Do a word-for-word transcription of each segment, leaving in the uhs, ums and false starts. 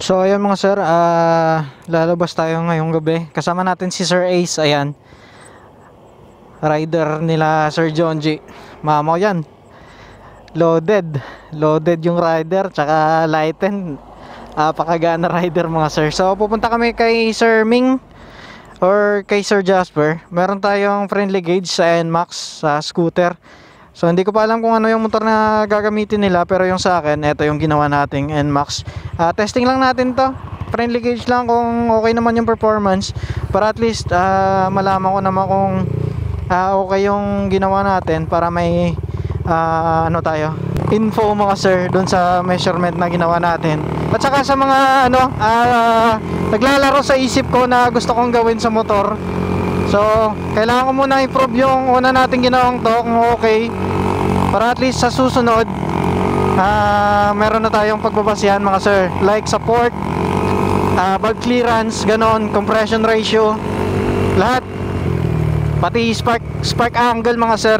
So ayan mga sir, ah lalabas tayo ngayong gabi. Kasama natin si Sir Ace, ayan. Rider nila Sir John G. Mamaw yan. Loaded. Loaded yung rider, tsaka lighten. Apakagana rider mga sir. So pupunta kami kay Sir Ming or kay Sir Jasper. Meron tayong friendly gauge sa N MAX sa scooter. So hindi ko pa alam kung ano yung motor na gagamitin nila, pero yung sa akin, ito yung ginawa nating N MAX. Uh, testing lang natin to. Friendly gauge lang kung okay naman yung performance, para at least uh, malaman ko naman kung uh, okay yung ginawa natin, para may uh, ano tayo, info mga sir dun sa measurement na ginawa natin. At saka sa mga ano uh, naglalaro sa isip ko na gusto kong gawin sa motor. So, kailangan ko muna i-prove yung una natin ginawang to kung okay, para at least sa susunod uh, meron na tayong pagbabasihan mga sir. Like support, uh, valve clearance, ganon, compression ratio, lahat. Pati spark, spark angle mga sir.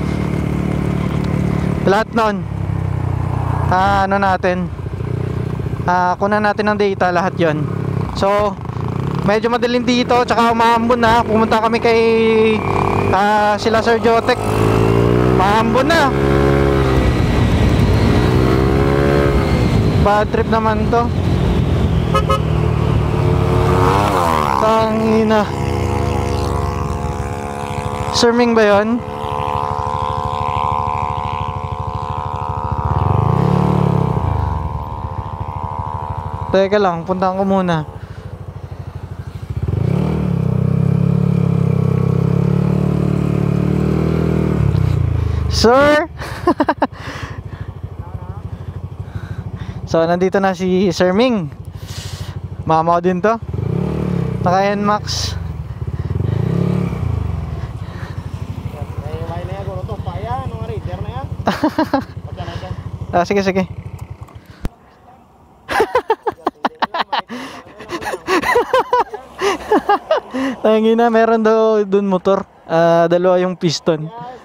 Lahat nun uh, ano natin uh, kunan natin ng data, lahat yon. So medyo madilim dito, tsaka umaambon na. Pumunta kami kay uh, sila Sir Jotek. Maambon na. Bad trip naman to. Tangina. Sir Ming ba yun? Teka lang, puntahan ko muna. Sir. So nandito na si Sir Ming. Mamaw din to. Naka N MAX. Ah, sige sige. Tangina, meron daw dun motor. Uh, dalawa yung piston.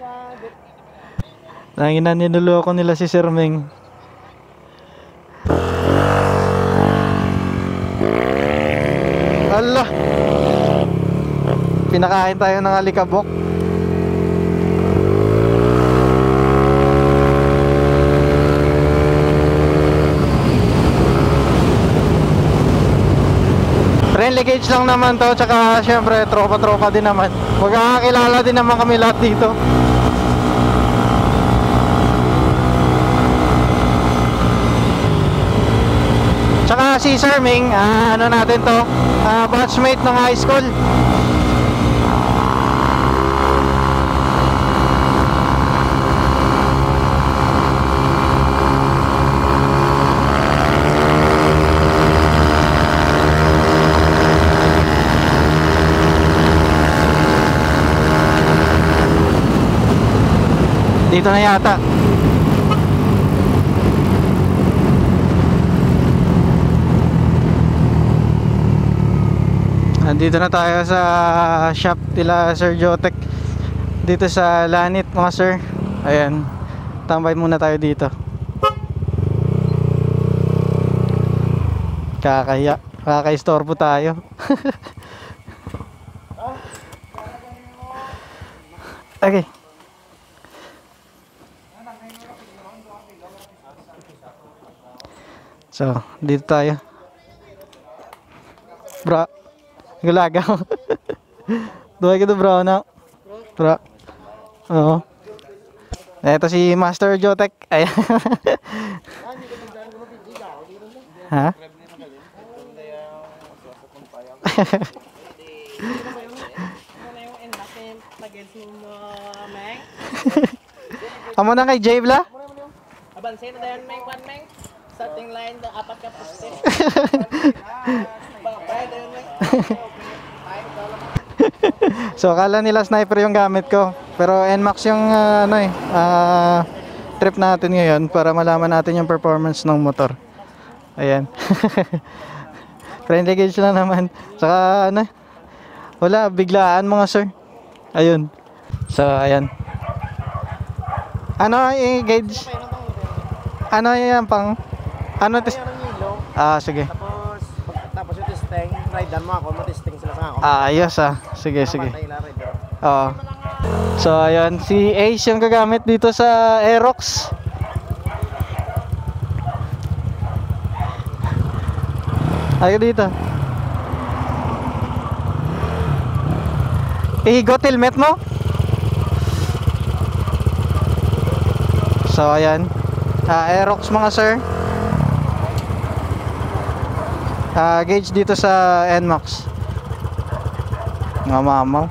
Tangina, ninuloko nila si Sir Ming. Allah, pinakain tayo ng alikabok. Friendly gauge lang naman to, tsaka syempre tropa-tropa din naman. Magkakakilala din naman kami lahat dito. Tsaka si Sir Ming, uh, ano natin to, uh, batchmate ng high school. Dito na yata. Nandito na tayo sa shop nila Sir Jotek, dito sa Lanit mga sir. Ayan, tambay muna tayo dito. Kakahiya, kakaistorbo tayo. Okay. So, dito tayo. Bro, gulagaw. Duhay ka to bro na. Bro. Oo. Ito si Master Jotek. Ayan. Ha? Amo na kay Jayvla? Abansin na dayan meng kwan meng. Starting line the apat ka poste. So akala nila sniper yung gamit ko, pero N MAX yung uh, ano eh uh, trip natin ngayon, para malaman natin yung performance ng motor. Ayan. Friendly gauge lang naman. Saka ano, wala, biglaan mga sir. Ayun. So ayan. Ano yung gauge? Ano yan pang? Ano tis? Ah, sige. Tapos testing, rider mo ako, matesting sila sa ako. Ah, ayos ah. Sige, sige. Kapatay na rider. Oo. So, ayun. Si Ace yung gagamit dito sa Aerox. Ayo dito. Ihigot helmet mo. So, ayan. Uh, Aerox mga sir. Uh, gauge dito sa N MAX. Nga mamaw.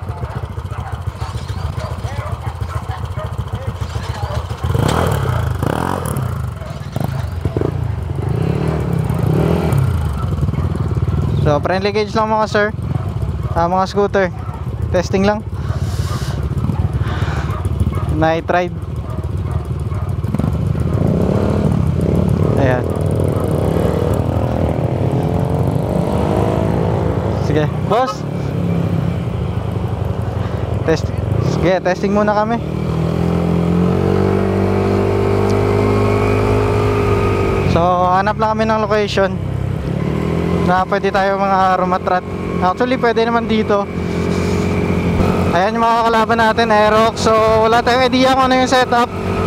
So friendly gauge lang mga sir, uh, mga scooter. Testing lang. Night ride. Ayan. Sige, boss. Test. Sige, testing muna kami. So, hanap lang kami ng location na pwede tayo mga rumatrat. Actually, pwede naman dito. Ayan yung mga kalaban natin, Aerox. So, wala tayong idea kung ano yung setup.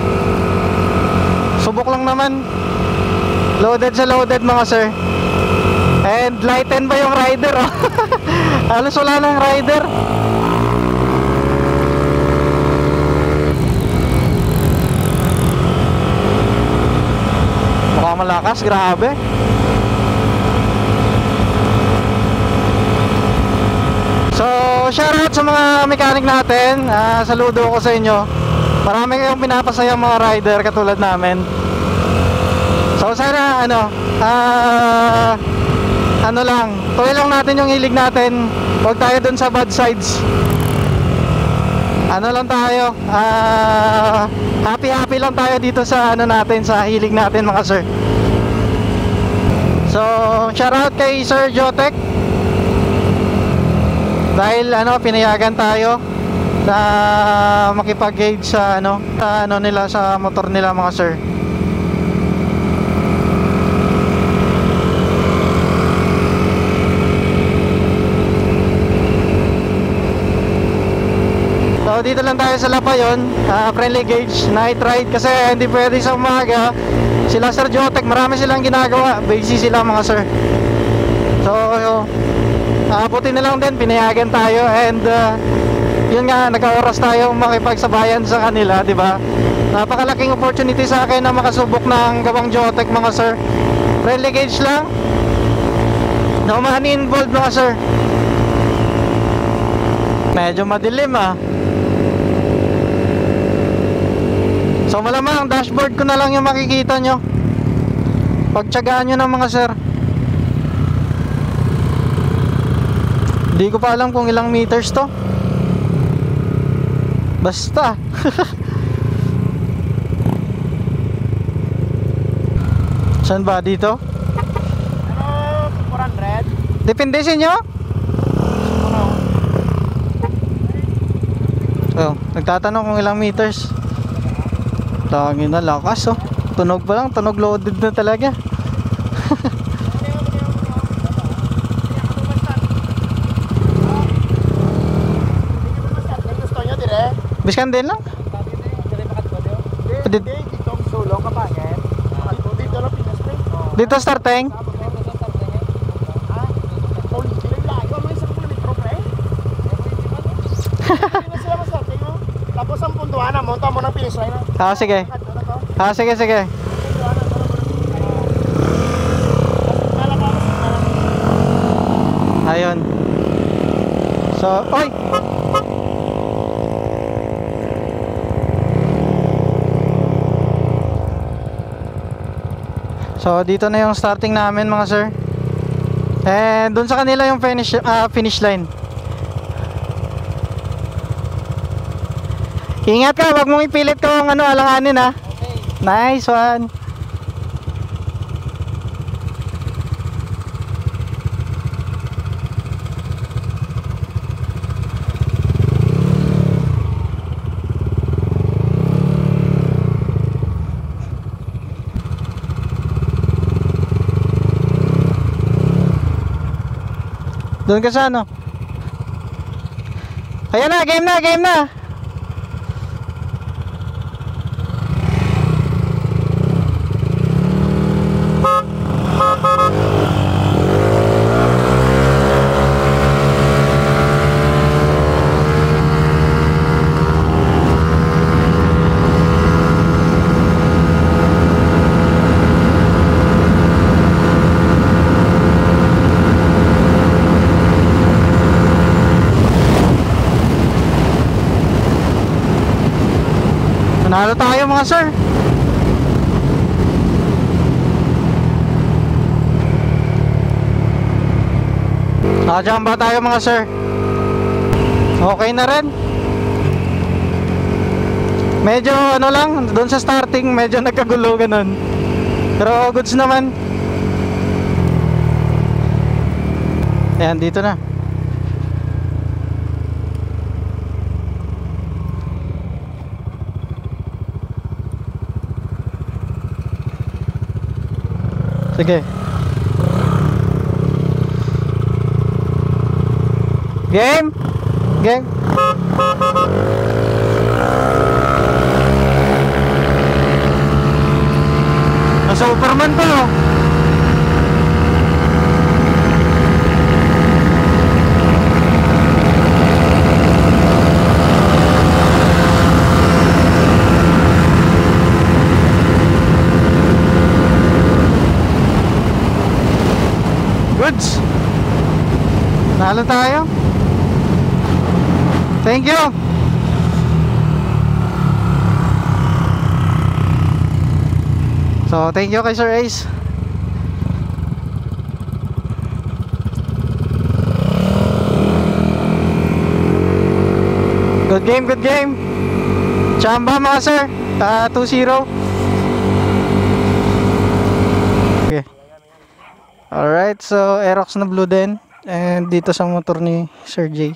Subok lang naman. Loaded sa loaded mga sir. And lighten ba yung rider? Oh? Halos wala nang rider. Mukhang malakas, grabe. So, shoutout sa mga mechanic natin. uh, Saludo ko sa inyo. Marami kayong pinapasayang mga rider katulad namin. So, sana ano uh, ano lang, tuloy lang natin yung hilig natin. Huwag tayo dun sa bad sides. Ano lang tayo, uh, happy happy lang tayo dito sa ano natin, sa hilig natin mga sir. So, shoutout kay Sir Jotek. Dahil ano, pinayagan tayo na makipag-gauge sa ano, sa ano nila, sa motor nila mga sir. So dito lang tayo sa Lapayon, uh, friendly gauge, night ride kasi hindi pwede sa umaga. Sila Sir Jotek, marami silang ginagawa, busy sila mga sir. So abutin na lang din, pinayagan tayo. And uh, yun nga, nagka-oras tayo makipagsabayan sa kanila, di ba? Napakalaking opportunity sa akin na makasubok ng gawang Jotek mga sir. Friendly gauge lang, no money involved mga sir. Medyo madilim ah. So malamang dashboard ko na lang yung makikita nyo. Pagtsagaan nyo na mga sir. Di ko pa alam kung ilang meters to. Basta. Saan ba dito? Ano, four hundred? Depende sa inyo. So, nagtatanong kung ilang meters. Tangin na, lakas oh. Tunog pa lang, tunog loaded na talaga. Biskan din lang. Dito, Dito ang sulong kapangit. Dito lang pinaspray. dito starting. Tapos ang puntuhan na, monta mo ng finish line. Ah, sige. Ah, sige, sige. Ayun. So, oy! So, dito na yung starting namin mga sir. And dun sa kanila yung finish, uh, finish line. Ingat ka, wag mong ipilit ko ang ano, alanganin ha. Okay. Nice one. Doon ka sa ano? Ayan na, game na, game na. Nanalo tayo mga sir. Nakajamba tayo mga sir. Okay na rin. Medyo ano lang, doon sa starting medyo nagkagulo ganun. Pero goods naman. Ayan, dito na. Sige. Game? Game? Ang Superman to, no? Goods. Nalo tayo. Thank you. So, thank you kay Sir Ace. Good game, good game. Chamba mga sir. Ta two zero. Okay. Alright, so Aerox na blue din. And dito sa motor ni Sir J.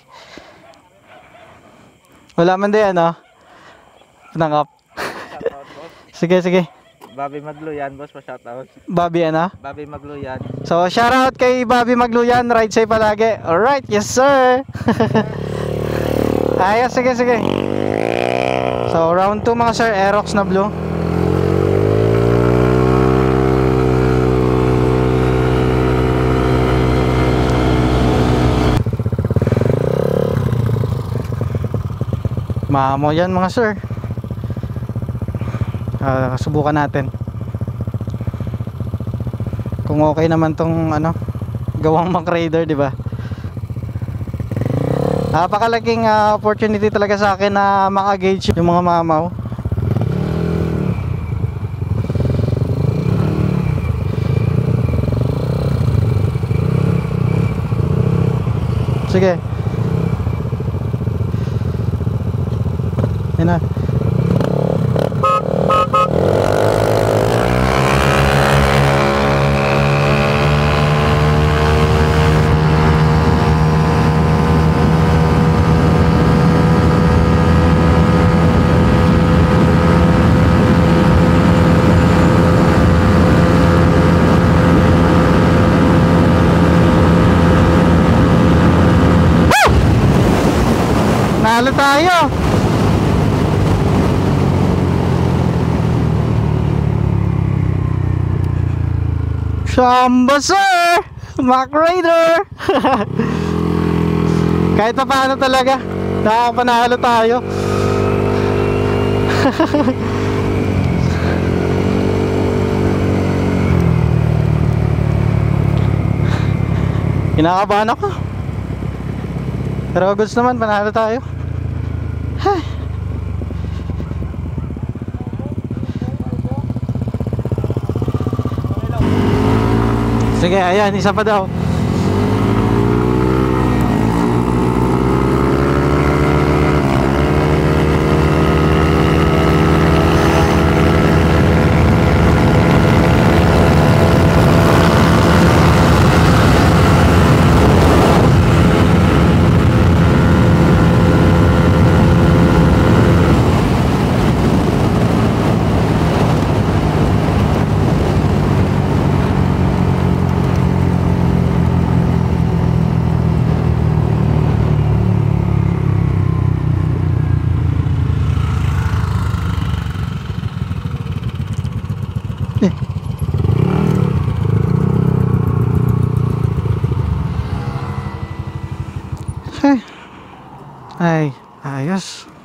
Wala man din ano. Nangap. Shoutout, boss. Sige, sige. Bobby Magluyan, boss, pa shoutout. Bobby ano? Bobby Magluyan. So shoutout kay Bobby Magluyan. Ride safe palagi. Alright, yes sir. Ayos, sige, sige. So round two mga sir, Aerox na blue. Mamo yan mga sir. Uh, subukan natin kung okay naman tong ano gawang Mack Raider, di ba? Napakalaking uh, opportunity talaga sa akin na maka-gauge yung mga mamaw. Sige. Yan na. Nalo tayo. Chamba sir, Mack Raider. Kahit pa paano talaga, nakapanalo tayo. Kinakabahan ako. Pero goods naman, panalo tayo. Huh. Sige, ayan, isa pa daw. Okay. Ay, ayos.